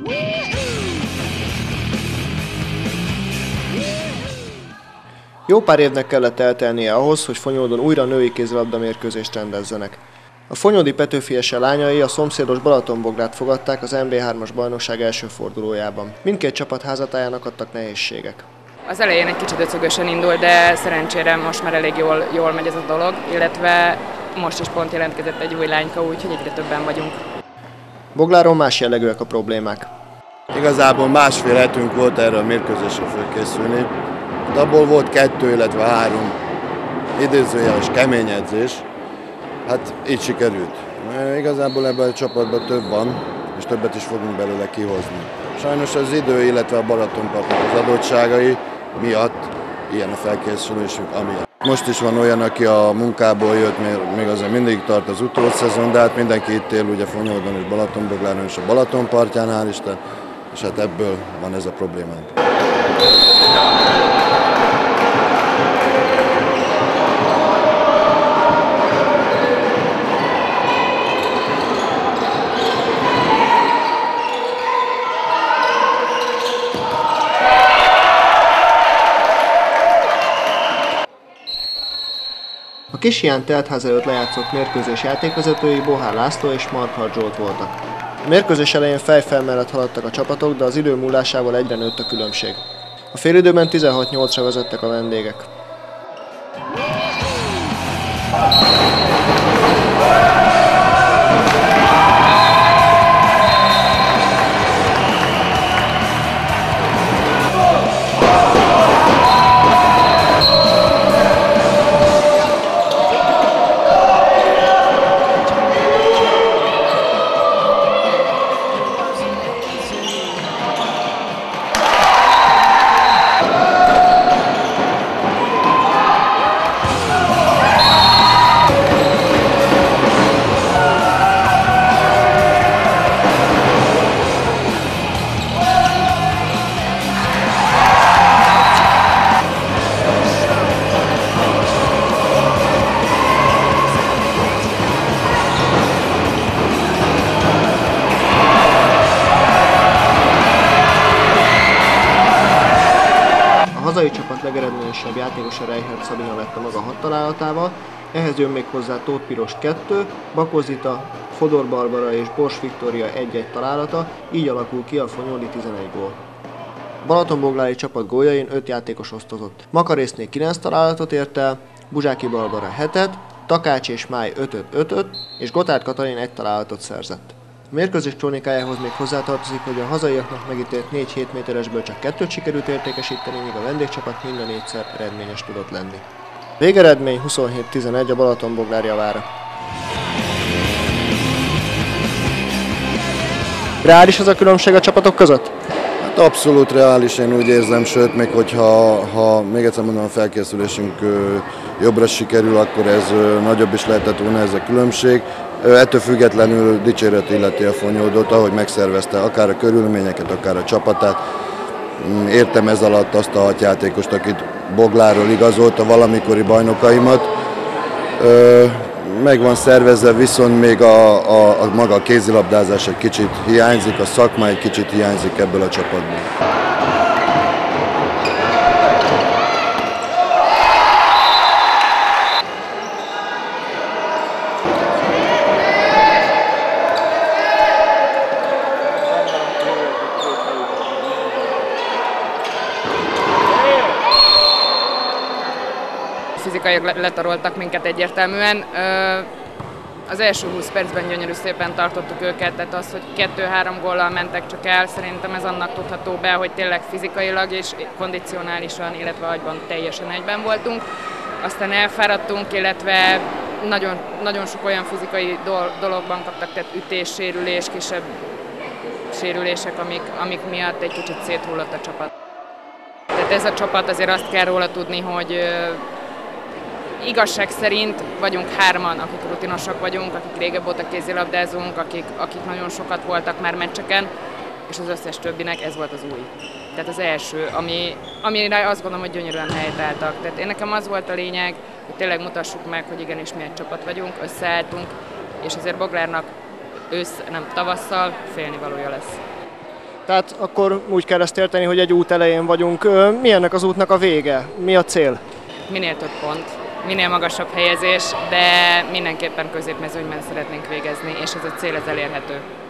Jó pár évnek kellett eltelnie ahhoz, hogy Fonyódon újra női kézilabda mérkőzést rendezzenek. A fonyódi Petőfi SE lányai a szomszédos Balatonbográt fogadták az MB3-as bajnokság első fordulójában. Mindkét csapat házatáján akadtak nehézségek. Az elején egy kicsit öcögösen indult, de szerencsére most már elég jól megy ez a dolog, illetve most is pont jelentkezett egy új lányka, úgyhogy egyre többen vagyunk. Bogláron más jellegűek a problémák. Igazából másfél hetünk volt erre a mérkőzésre felkészülni. Abból volt 2, illetve 3 idézőjeles kemény edzés. Hát így sikerült. Igazából ebben a csapatban több van, és többet is fogunk belőle kihozni. Sajnos az idő, illetve a Balatonpartnak az adottságai miatt ilyen a felkészülésünk amiatt. Most is van olyan, aki a munkából jött, még azért mindig tart az utószezon, de hát mindenki itt él, ugye Fonyódon és Balatonbogláron és a Balatonpartján, hál' Isten, és hát ebből van ez a problémánk. A Kis-Ján teltház előtt lejátszott mérkőzés játékvezetői Bohár László és Markhard Zsolt voltak. A mérkőzés elején fejfel mellett haladtak a csapatok, de az idő múlásával egyre nőtt a különbség. A félidőben 16-8-ra vezettek a vendégek. A hazai csapat legeredményesebb játékosa Reichert Szabina lett a maga 6 találatával, ehhez jön még hozzá Tóth Piros 2, Bakó Zita, Fodor Barbara és Bors Viktória 1-1 találata, így alakul ki a fonyódi 11 gól. A balatonboglári csapat góljain 5 játékos osztozott. Makarészné 9 találatot ért el, Buzsáki Barbara 7-et, Takács és Máj 5-5, és Gotthárd Katalin 1 találatot szerzett. A mérkőzés krónikájához még hozzátartozik, hogy a hazaiaknak megítélt 4 7 méteresből csak 2-t sikerült értékesíteni, míg a vendégcsapat mind a 4-szer eredményes tudott lenni. Végeredmény 27-11 a Balatonboglár javára. Reális az a különbség a csapatok között? Hát abszolút reális, én úgy érzem, sőt, még hogyha még egyszer mondom, a felkészülésünk jobbra sikerül, akkor ez nagyobb is lehetett volna ez a különbség. Ettől függetlenül dicséret illeti a Fonyódot, ahogy megszervezte akár a körülményeket, akár a csapatát. Értem ez alatt azt a 6 játékost, akit Boglárról igazolta valamikori bajnokaimat. Meg van szervezve, viszont még a maga a kézilabdázás egy kicsit hiányzik, a szakma egy kicsit hiányzik ebből a csapatból. Fizikailag letaroltak minket egyértelműen. Az első 20 percben gyönyörű szépen tartottuk őket, tehát az, hogy 2-3 góllal mentek csak el, szerintem ez annak tudható be, hogy tényleg fizikailag és kondicionálisan, illetve agyban teljesen egyben voltunk. Aztán elfáradtunk, illetve nagyon sok olyan fizikai dologban kaptak, tehát ütés, sérülés, kisebb sérülések, amik miatt egy kicsit széthullott a csapat. Tehát ez a csapat, azért azt kell róla tudni, hogy igazság szerint vagyunk 3-an, akik rutinosak vagyunk, akik régebb óta kézilabdázunk, akik nagyon sokat voltak már meccseken, és az összes többinek ez volt az új. Tehát az első, amire azt gondolom, hogy gyönyörűen helytálltak. Tehát nekem az volt a lényeg, hogy tényleg mutassuk meg, hogy igenis mi egy csapat vagyunk, összeálltunk, és azért Boglárnak tavasszal félnivalója lesz. Tehát akkor úgy kell ezt érteni, hogy egy út elején vagyunk. Mi ennek az útnak a vége? Mi a cél? Minél több pont, minél magasabb helyezés, de mindenképpen középmezőnyben szeretnénk végezni, és ez a cél ez elérhető.